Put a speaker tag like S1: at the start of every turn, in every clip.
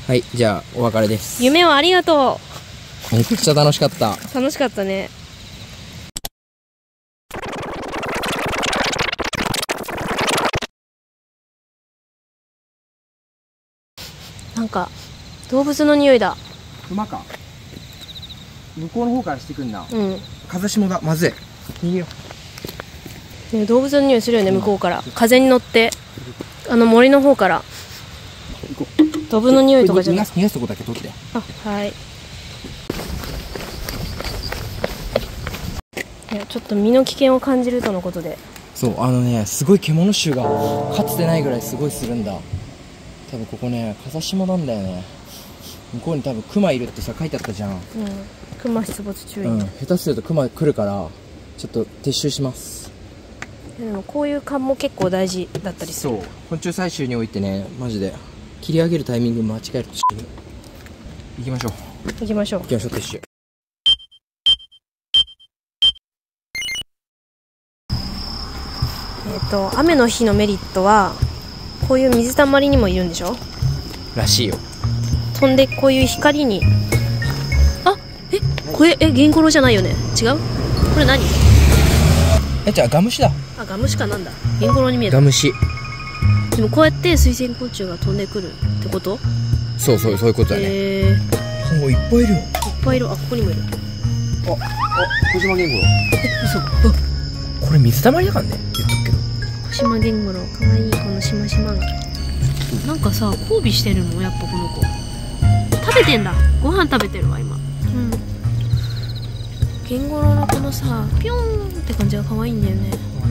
S1: はい、じゃあお別れです。
S2: 夢をありがと
S1: めちゃくちゃ楽しかった。
S2: 楽しかったね。なんか動物の匂いだ。
S1: 熊か。向こうの方からしてくんな。
S2: うん。
S1: 風下だ。まずい。逃げよ
S2: う。ね、動物の匂いするよね、向こうから。風に乗って、森の方から。ドブの匂いとかじゃない。
S1: 逃がすとこだけ取って。
S2: あ、はい。いや、ちょっと身の危険を感じるとのことで。
S1: そう、すごい獣臭がかつてないぐらいすごいするんだ。多分ここね、風下なんだよね。向こうに多分クマいるってさ書いてあったじゃん。うん。
S2: クマ出没注意。
S1: うん。下手するとクマ来るからちょっと撤収します。
S2: でもこういう勘も結構大事だったりする。
S1: そう。昆虫採集においてね、マジで切り上げるタイミング間違えると死ぬ。行きましょう。
S2: 行きましょう。
S1: 行きましょう、撤収。
S2: 雨の日のメリットはこういう水たまりにもいるんでしょ。
S1: らしいよ。
S2: 飛んでこういう光に、あ、これゲンゴロウじゃないよね。違う？これ何？
S1: じゃあガムシだ。
S2: あ、ガムシか。なんだ、ゲンゴロウに見えた。
S1: ガムシ。
S2: でもこうやって水生昆虫が飛んでくるってこと？
S1: そうそう、そういうことだね。すごいいっぱいいるよ。いっ
S2: ぱいいる。あ、ここにもいる。
S1: 小島ゲンゴロウ。
S2: 嘘。
S1: これ水たまりだからね、言っとくけど。
S2: 小島ゲンゴロウ、かわいい。このしましまがなんかさ、交尾してるの。やっぱこの子食べてんだ。ご飯食べてるわ今。うん。ゲンゴロウのこのさ、ピョーンって感じが可愛いんだよね。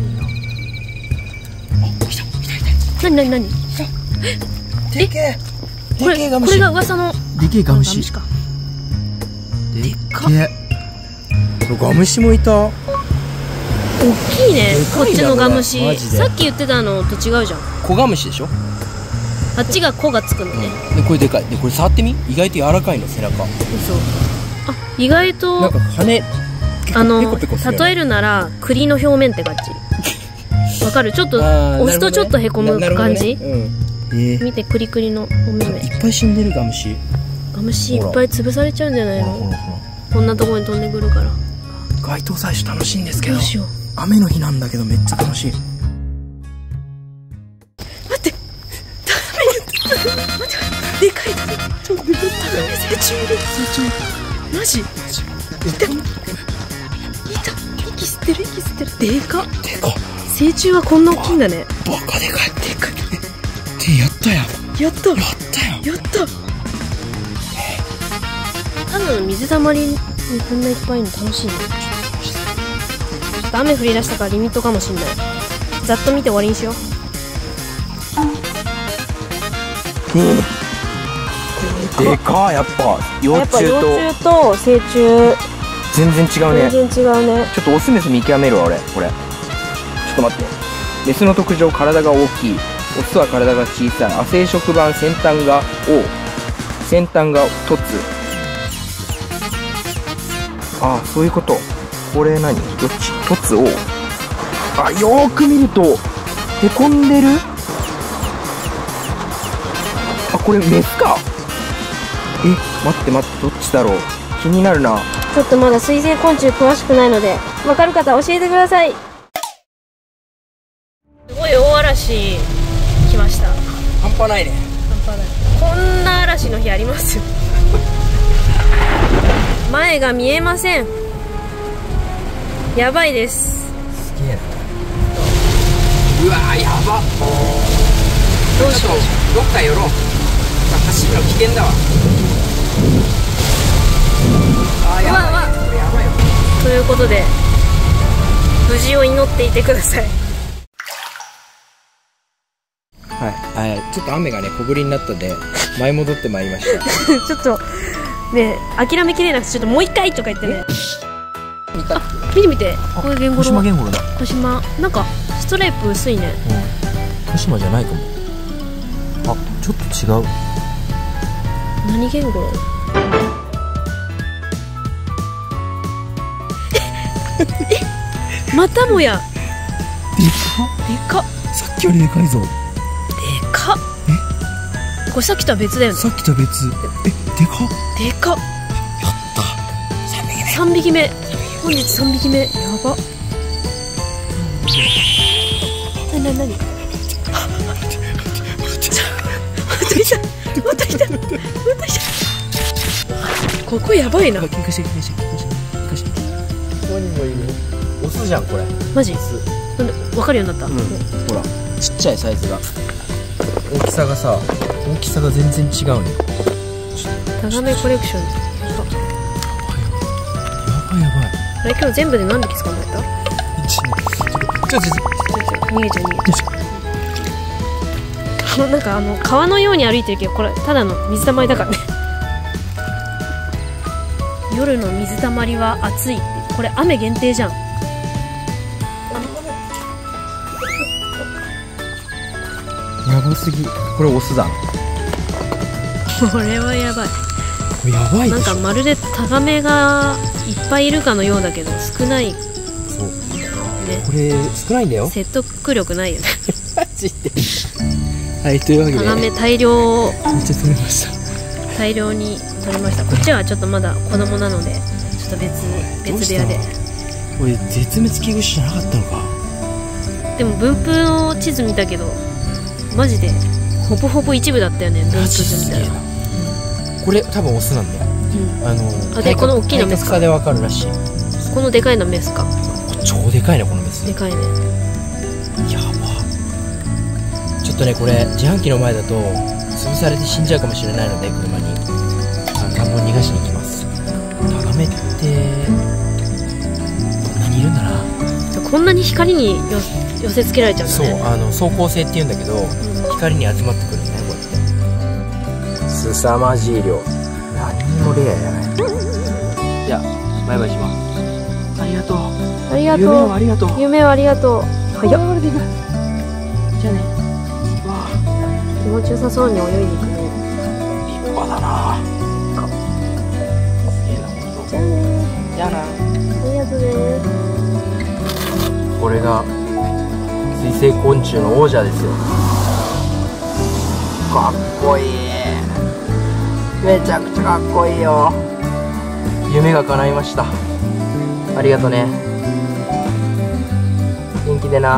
S2: なになになに。
S1: でけえ。
S2: これが噂の
S1: でけえガムシ
S2: か。
S1: でっかえ。ガムシもいた。
S2: 大きいね。こっちのガムシ。さっき言ってたのと違うじゃん。
S1: コガムシでしょ。
S2: あっちがコがつくのね。
S1: でこれでかい。でこれ触ってみ。意外と柔らかいの、背中。
S2: 嘘。あ、意外と
S1: なんか羽ペコペコするよね。
S2: 例えるなら栗の表面って感じ。わかる？ちょっと押すとちょっとへこむ感じ。見て、クリクリのお目目。
S1: いっぱい死んでるガムシ。
S2: ガムシいっぱい潰されちゃうんじゃないの？こんなところに飛んでくるから。
S1: 街頭採取楽しいんですけど、
S2: どうしよう。
S1: 雨の日なんだけどめっちゃ楽しい。
S2: 待って、待って、でかい。ちょっとでかい。成虫いる。マジ？いた。息吸ってる。でかっ。成虫はこんな大きいんだね。
S1: バカでかい。でかい。やったよ。
S2: やった。多分水たまりにこんないっぱいの楽しいね。ちょっと雨降り出したからリミットかもしんない。ざっと見て終わりにしよう。
S1: でかやっぱ幼虫
S2: と成虫
S1: 全然違うね。
S2: ち
S1: ょっとオスメス見極めるわ俺。これちょっと待って。メスの特徴、体が大きい。オスは体が小さい。亜生殖板、先端が O、先端が凸。ああ、そういうこと。これ何？どっち？凸 O。あ、よーく見るとへこんでる。あ、これメスか。待って、どっちだろう。気になるな。
S2: ちょっとまだ水生昆虫詳しくないので、分かる方教えてください。すごい大嵐来ました。
S1: 半端ないね。
S2: こんな嵐の日あります？前が見えません。やばいです。
S1: すげえな。うわー、やば。どうしよう。どっか寄ろう。走るの危険だわ。あー、やばい。これやばいよ。
S2: ということで無事を祈っていてください。
S1: はい、ちょっと雨がね小降りになったんで前戻ってまいりました。
S2: ちょっとね、諦めきれなくて、ちょっともう一回とか言ってね。見て、こういうゲンゴロウ。
S1: 小島ゲンゴロウだ。
S2: 小島、なんかストライプ薄いね。
S1: 小島じゃないかも。あ、ちょっと違う。
S2: 何ゲンゴロウ？またもや。でかっ。
S1: さっきよりでかいぞ。
S2: でかっ。 これさっきとは別だよね。
S1: さっきとは別。でかっ。
S2: でかっ。
S1: やった
S2: 3匹目。本日3匹目。やば。なにまた来た。ここやばいな。
S1: ここにもいる。オスじゃんこれ。
S2: マジ？なんで分かるようになった？
S1: ほらちっちゃいサイズが、大きさが全然違うね。
S2: タガメコレクション。やばい。あれ今日全部で何匹捕まえた？逃げちゃう。なんか川のように歩いてるけど、これただの水たまりだからね。夜の水たまりは暑い。これ雨限定じゃん。
S1: やばすぎ。これオスだ。
S2: これはやばい。
S1: これやばいでしょ。
S2: なんかまるでタガメがいっぱいいるかのようだけど少ない。そう
S1: ね。これ少ないんだよ。
S2: 説得力ないよね。
S1: マジで。はい、というわけで、
S2: タガメ大量。
S1: めっちゃ取れました。
S2: 大量に取れました。こっちはちょっとまだ子供なので、ちょっと別部屋で。
S1: これ絶滅危惧種じゃなかったのか。
S2: でも分布の地図見たけど、マジでほぼほぼ一部だったよね。分布図みたいな。
S1: これ多分オスなんだよ。
S2: でこの大きいのメスか。
S1: でわかるらしい。
S2: このでかいのメスか。
S1: 超でかいねこのメス。
S2: でかいね。
S1: やば。ちょっとねこれ自販機の前だと潰されて死んじゃうかもしれないので、車に田んぼに逃がしに行きます。タガメってこんなにいるんだな。
S2: こんなに光に寄せつけられちゃうんだね。
S1: そう、走行性っていうんだけど、光に集まってくるんだよこうやって。凄まじい量。何にもレアやない。じゃあバイバイします。ありがとう。
S2: ありがとう。
S1: 夢をありがとう。
S2: 夢をありがとう。早っ。じゃあね。気持ちよさそうに泳いでいくね。
S1: 立派だな。
S2: じゃあね。
S1: じゃあな。
S2: ありがとうね。
S1: これが水生昆虫の王者ですよ。かっこいい。めちゃくちゃかっこいいよ。夢が叶いました。ありがとね。元気でな。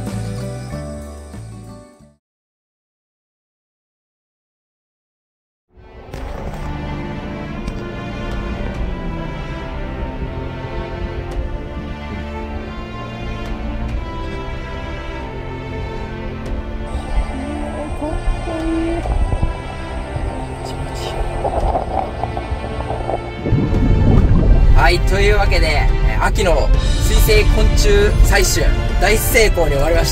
S1: はい、というわけで秋の水生昆虫採集大成功に終わりました。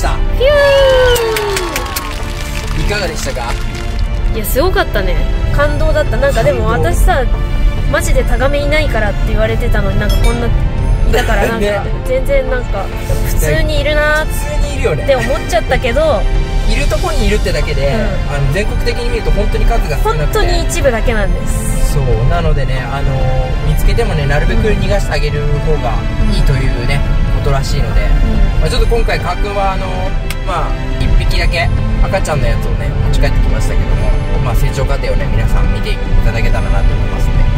S1: いかがでしたか？
S2: いやすごかったね。感動だった。なんかでも私さ、マジでタガメいないからって言われてたのに、なんかこんないたからなんか全然なんか普通にいるなーって思っちゃったけど、
S1: いるとこにいるってだけで、全国的に見ると本当に数が少なくて、
S2: 本当に一部だけなんです。
S1: そうなのでね、見つけてもねなるべく逃がしてあげる方がいいというね、ことらしいので、ちょっと今回カー君は1匹だけ赤ちゃんのやつをね持ち帰ってきましたけども、成長過程をね皆さん見ていただけたらなと思いますの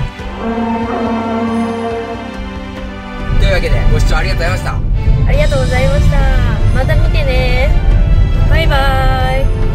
S1: で。というわけでご視聴ありがとうございました。
S2: ありがとうございました。また見てね。バイバーイ。